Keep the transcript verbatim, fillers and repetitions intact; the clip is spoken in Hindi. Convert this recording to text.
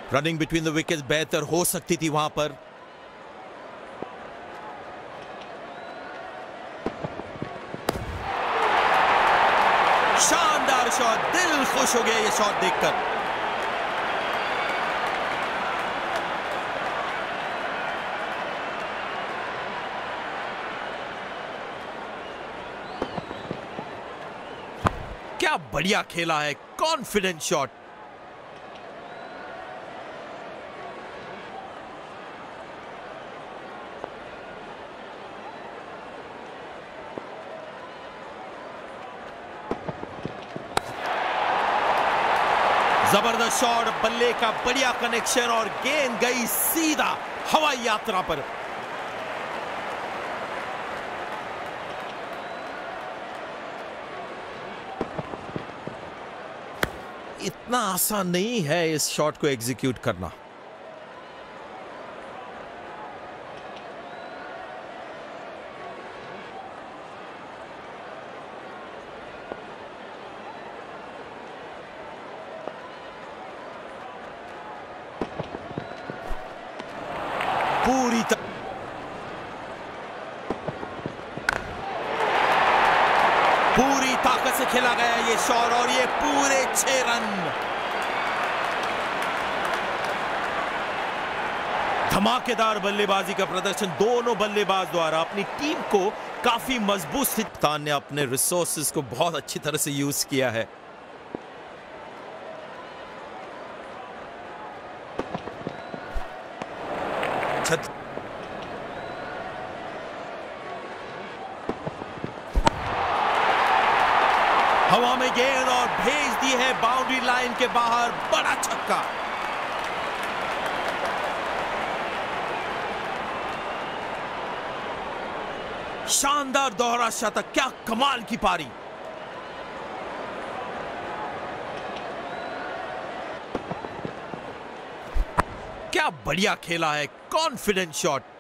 रनिंग बिटवीन द विकेट्स बेहतर हो सकती थी वहां पर। शानदार शॉट, दिल खुश हो गया ये शॉट देखकर। क्या बढ़िया खेला है, कॉन्फिडेंट शॉट। जबरदस्त शॉट, बल्ले का बढ़िया कनेक्शन और गेंद गई सीधा हवाई यात्रा पर। इतना आसान नहीं है इस शॉट को एग्जीक्यूट करना। पूरी तरह पूरी ताकत से खेला गया ये शॉट और ये पूरे छह रन। धमाकेदार बल्लेबाजी का प्रदर्शन दोनों बल्लेबाज द्वारा अपनी टीम को काफी मजबूत स्थिति ने अपने रिसोर्सेज को बहुत अच्छी तरह से यूज किया है। छत हवा में गेंद और भेज दी है बाउंड्री लाइन के बाहर, बड़ा छक्का। शानदार दोहरा शतक, क्या कमाल की पारी। क्या बढ़िया खेला है, कॉन्फिडेंट शॉट।